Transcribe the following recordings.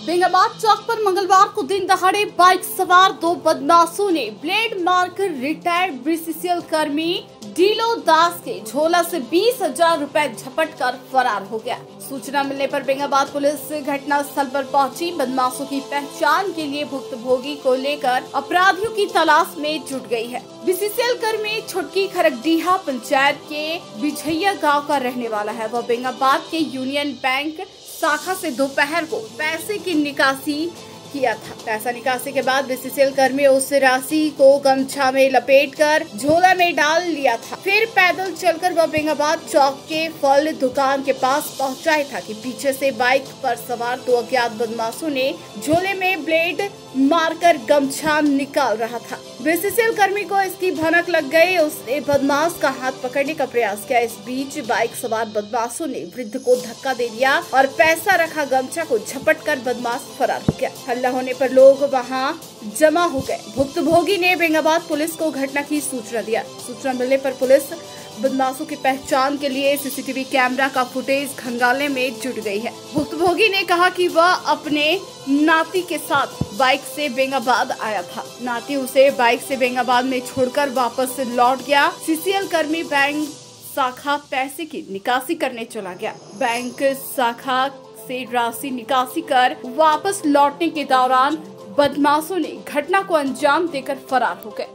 बेंगाबाद चौक पर मंगलवार को दिन दहाड़े बाइक सवार दो बदमाशों ने ब्लेड मारकर रिटायर्ड बीसीसीएल कर्मी डीलो दास के झोला से 20,000 रुपए झपट कर फरार हो गया। सूचना मिलने पर बेंगाबाद पुलिस घटना स्थल पर पहुंची। बदमाशों की पहचान के लिए भुक्तभोगी को लेकर अपराधियों की तलाश में जुट गई है। बीसीसीएल कर्मी छुटकी खरगडीहा पंचायत के बिझैया गाँव का रहने वाला है। वह बेंगाबाद के यूनियन बैंक शाखा से दोपहर को पैसे की निकासी किया था। पैसा निकासी के बाद बीसीसीएल कर्मी उस राशि को गमछा में लपेटकर झोला में डाल लिया था। फिर पैदल चलकर वह बेंगाबाद चौक के फल दुकान के पास पहुंचा ही था कि पीछे से बाइक पर सवार दो अज्ञात बदमाशों ने झोले में ब्लेड मारकर गमछा निकाल रहा था। बीसीसीएल कर्मी को इसकी भनक लग गई। उसने बदमाश का हाथ पकड़ने का प्रयास किया। इस बीच बाइक सवार बदमाशों ने वृद्ध को धक्का दे दिया और पैसा रखा गमछा को झपट कर बदमाश फरार हो गया। हल्ला होने पर लोग वहां जमा हो गए। भुक्तभोगी ने बेंगाबाद पुलिस को घटना की सूचना दिया। सूचना मिलने पर पुलिस बदमाशों की पहचान के लिए सीसीटीवी कैमरा का फुटेज खंगालने में जुट गई है। भुक्तभोगी ने कहा कि वह अपने नाती के साथ बाइक से बेंगाबाद आया था। नाती उसे बाइक से बेंगाबाद में छोड़कर वापस लौट गया। सीसीएल कर्मी बैंक शाखा पैसे की निकासी करने चला गया। बैंक शाखा से राशि निकासी कर वापस लौटने के दौरान बदमाशों ने घटना को अंजाम देकर फरार हो गए।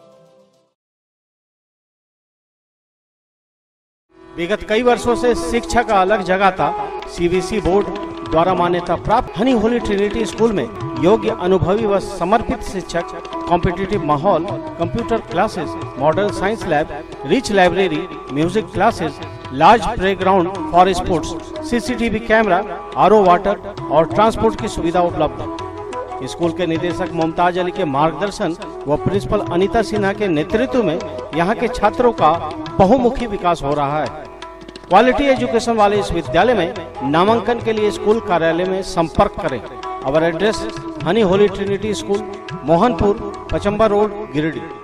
विगत कई वर्षों से शिक्षा का अलग जगह था। सीबीएसई बोर्ड द्वारा मान्यता प्राप्त हनी होली ट्रिनिटी स्कूल में योग्य, अनुभवी व समर्पित शिक्षक, कॉम्पिटिटिव माहौल, computer classes, model science lab, rich library, music classes, large playground for sports, CCTV camera, RO water और ट्रांसपोर्ट की सुविधा उपलब्ध है। स्कूल के निदेशक मुमताज अली के मार्गदर्शन व प्रिंसिपल अनीता सिन्हा के नेतृत्व में यहाँ के छात्रों का बहुमुखी विकास हो रहा है। क्वालिटी एजुकेशन वाले इस विद्यालय में नामांकन के लिए स्कूल कार्यालय में संपर्क करें। Our address honey holy trinity school, Mohanpur, Pachamba road, Giridih.